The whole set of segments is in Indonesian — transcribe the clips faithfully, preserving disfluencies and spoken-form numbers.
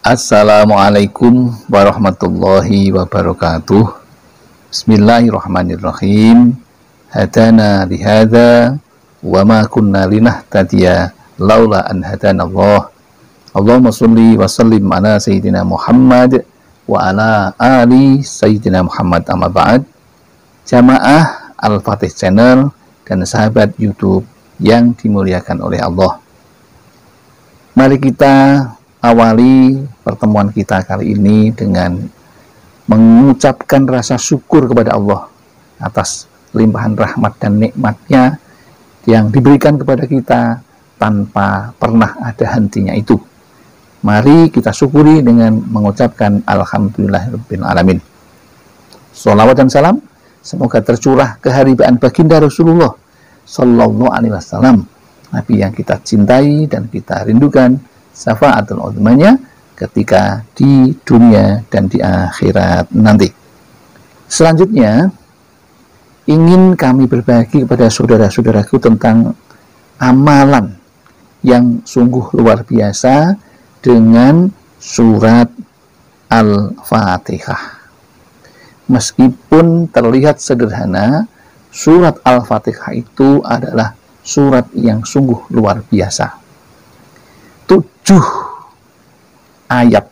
Assalamualaikum warahmatullahi wabarakatuh. Bismillahirrahmanirrahim. Hadana lihada wa ma kunna linahtadiya laula an hadana Allah. Allahumma sholli wa sallim ala sayyidina Muhammad wa ala ali sayyidina Muhammad, amma ba'd. Jamaah Al-Fatih Channel dan sahabat YouTube yang dimuliakan oleh Allah, mari kita awali pertemuan kita kali ini dengan mengucapkan rasa syukur kepada Allah atas limpahan rahmat dan nikmatnya yang diberikan kepada kita tanpa pernah ada hentinya itu. Mari kita syukuri dengan mengucapkan Alhamdulillahirabbil alamin. Sholawat dan salam semoga tercurah keharibaan baginda Rasulullah Sallallahu Alaihi Wasallam, Nabi yang kita cintai dan kita rindukan syafaatul uzmanya ketika di dunia dan di akhirat nanti. Selanjutnya ingin kami berbagi kepada saudara-saudaraku tentang amalan yang sungguh luar biasa dengan surat Al-Fatihah. Meskipun terlihat sederhana, surat Al-Fatihah itu adalah surat yang sungguh luar biasa. Tujuh ayat,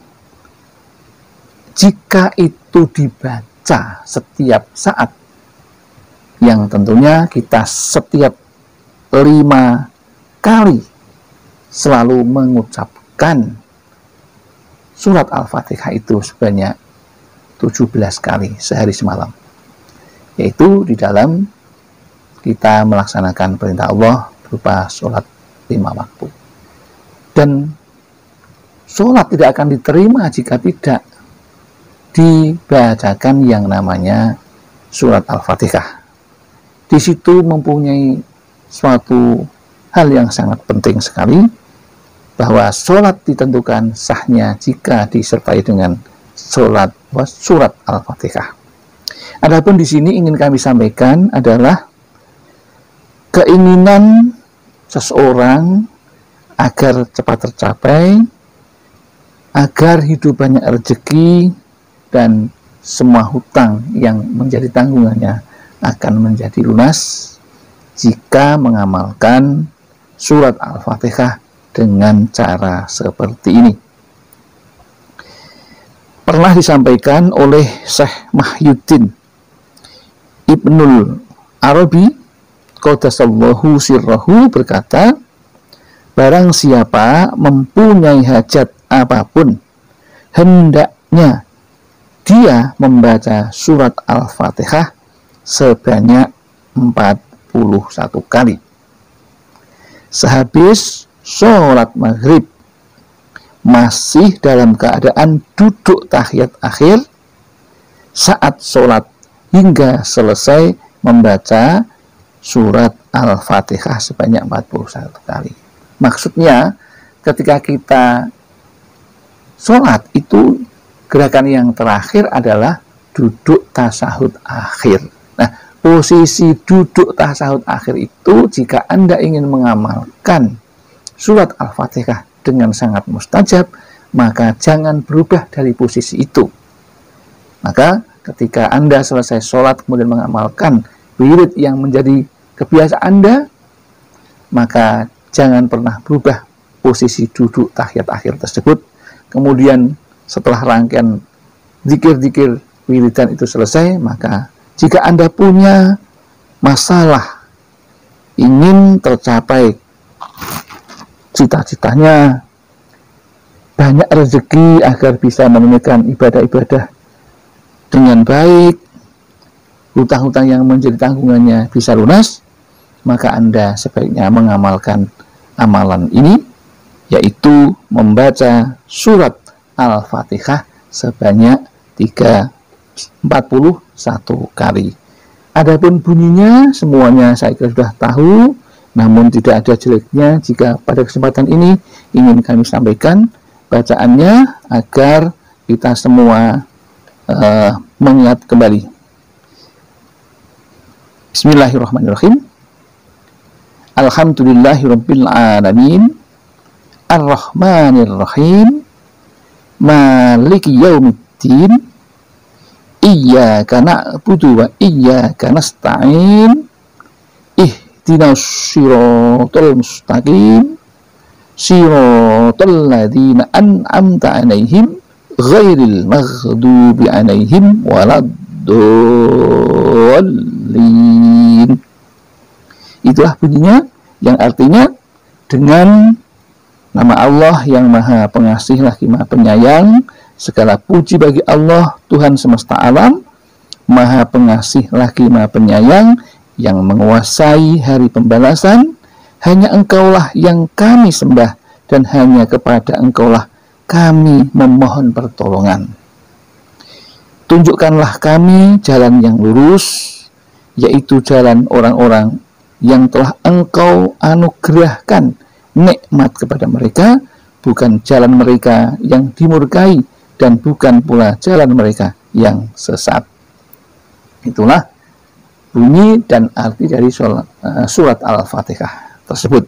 jika itu dibaca setiap saat, yang tentunya kita setiap lima kali selalu mengucapkan surat Al-Fatihah itu sebanyak tujuh belas kali sehari semalam, yaitu di dalam kita melaksanakan perintah Allah berupa sholat lima waktu. Dan sholat tidak akan diterima jika tidak dibacakan yang namanya surat Al-Fatihah. Di situ mempunyai suatu hal yang sangat penting sekali, bahwa sholat ditentukan sahnya jika disertai dengan sholat surat Al-Fatihah. Adapun di sini ingin kami sampaikan adalah keinginan seseorang agar cepat tercapai, agar hidup banyak rezeki, dan semua hutang yang menjadi tanggungannya akan menjadi lunas jika mengamalkan surat Al-Fatihah dengan cara seperti ini. Pernah disampaikan oleh Syekh Mahyuddin Ibnul Arabi Qaddasallahu sirrahu berkata, barang siapa mempunyai hajat apapun, hendaknya dia membaca surat Al-Fatihah sebanyak empat puluh satu kali. Sehabis sholat maghrib, masih dalam keadaan duduk tahiyat akhir, saat sholat hingga selesai membaca surat Al-Fatihah sebanyak empat puluh satu kali. Maksudnya ketika kita sholat itu, gerakan yang terakhir adalah duduk tasahud akhir. Nah, posisi duduk tasahud akhir itu, jika Anda ingin mengamalkan surat Al-Fatihah dengan sangat mustajab, maka jangan berubah dari posisi itu. Maka ketika Anda selesai sholat kemudian mengamalkan wirid yang menjadi kebiasaan Anda, maka jangan pernah berubah posisi duduk tahiyat akhir tersebut. Kemudian setelah rangkaian zikir-zikir wiridan itu selesai, maka jika Anda punya masalah ingin tercapai cita-citanya, banyak rezeki agar bisa menunaikan ibadah-ibadah dengan baik, hutang-hutang yang menjadi tanggungannya bisa lunas, maka Anda sebaiknya mengamalkan amalan ini, yaitu membaca surat Al-Fatihah sebanyak empat puluh satu kali. Adapun bunyinya semuanya saya kira sudah tahu, namun tidak ada jeleknya jika pada kesempatan ini ingin kami sampaikan bacaannya agar kita semua uh, mengingat kembali. Bismillahirrahmanirrahim. Alhamdulillahirabbil alamin, arrahmanirrahim, maliki yaumiddin, iyyaka na'budu wa iyyaka nasta'in, ihdinas siratal mustaqim, siratal ladzina an'amta 'alaihim ghairil maghdubi 'alaihim waladdallin. Itulah bunyinya, yang artinya dengan nama Allah yang Maha Pengasih lagi Maha Penyayang, segala puji bagi Allah Tuhan semesta alam, Maha Pengasih lagi Maha Penyayang, yang menguasai hari pembalasan. Hanya Engkaulah yang kami sembah, dan hanya kepada Engkaulah kami memohon pertolongan. Tunjukkanlah kami jalan yang lurus, yaitu jalan orang-orang yang telah Engkau anugerahkan nikmat kepada mereka, bukan jalan mereka yang dimurkai, dan bukan pula jalan mereka yang sesat. Itulah bunyi dan arti dari surat Al-Fatihah tersebut.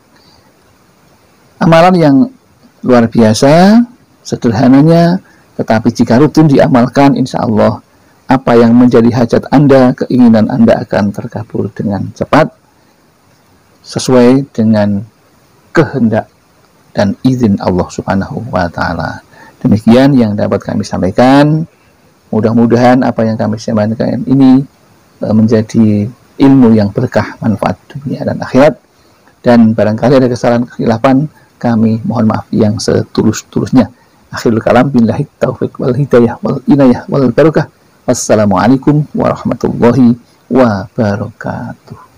Amalan yang luar biasa, sederhananya, tetapi jika rutin diamalkan, insya Allah apa yang menjadi hajat Anda, keinginan Anda akan terkabul dengan cepat, sesuai dengan kehendak dan izin Allah Subhanahu wa Ta'ala. Demikian yang dapat kami sampaikan. Mudah-mudahan apa yang kami sampaikan ini menjadi ilmu yang berkah, manfaat dunia dan akhirat. Dan barangkali ada kesalahan kekhilafan, kami mohon maaf yang setulus-tulusnya. Akhirul kalam, billahi taufiq wal hidayah wal inayah wal barakah. Wassalamualaikum warahmatullahi wabarakatuh.